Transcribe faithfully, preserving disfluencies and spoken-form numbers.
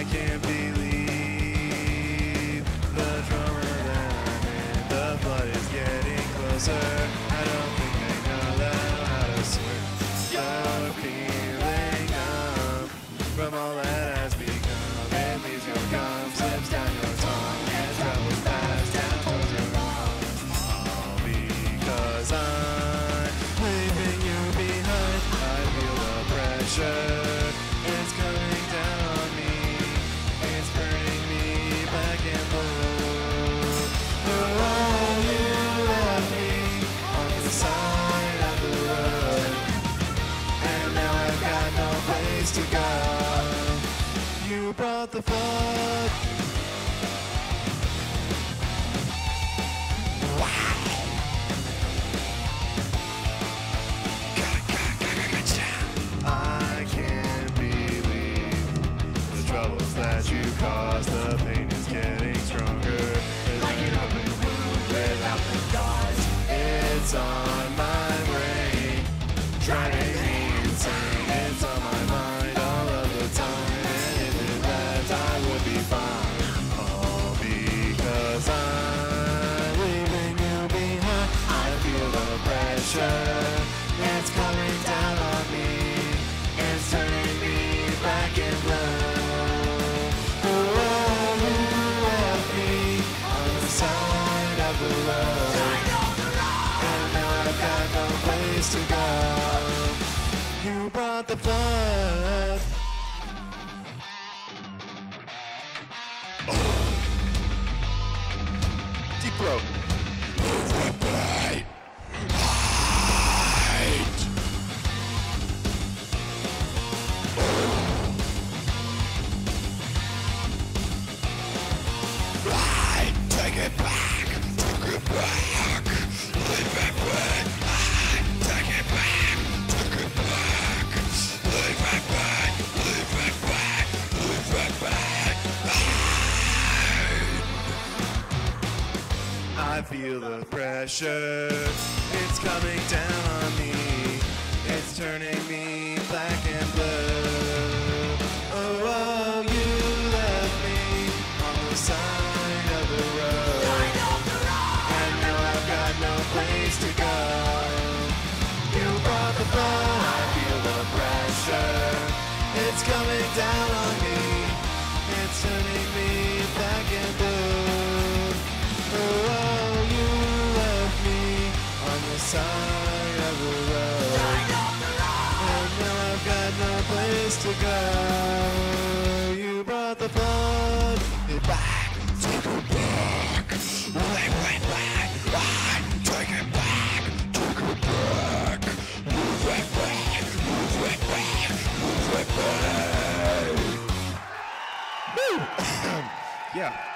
I can't believe the drama that I'm in. The blood is getting closer. I don't think they know how to swim. You're feeling numb from all that has become. It leaves your gum, slips down your tongue, and travels fast down towards your lungs. All because I'm leaving you behind. I feel the pressure. It's coming down on me. It's burning me back and blue. Oh, you left me on the side of the road, and now I've got no place to go. You brought the flood. I can't believe the troubles that you caused. The pain is getting stronger. Like an open wound without the cause. It's on my brain, driving me insane. It's on my mind all of the time, and if it left, I would be fine. All because I'm leaving you behind. I feel the pressure. It's coming down on me. It's turning me black and blue. Oh, you left me on the side of the road, and now I've got no place to go. You brought the flood. Deep throat. Take it back, take it back, leave it back. Take it back, take it back, leave it back, leave it back, leave it back. I feel the pressure. It's coming down on me. It's turning me black and blue. Oh, oh, you left me on the side of the road, and now I've got no place to go. You brought the flood. I feel the pressure. It's coming down on me. It's turning me black and blue. Oh, oh, you left me on the side of the road, and now I've got no place to go. You brought the flood. It back, Take it back, leave it back. Take it back, take it back, move it back, move it back, move it back. yeah.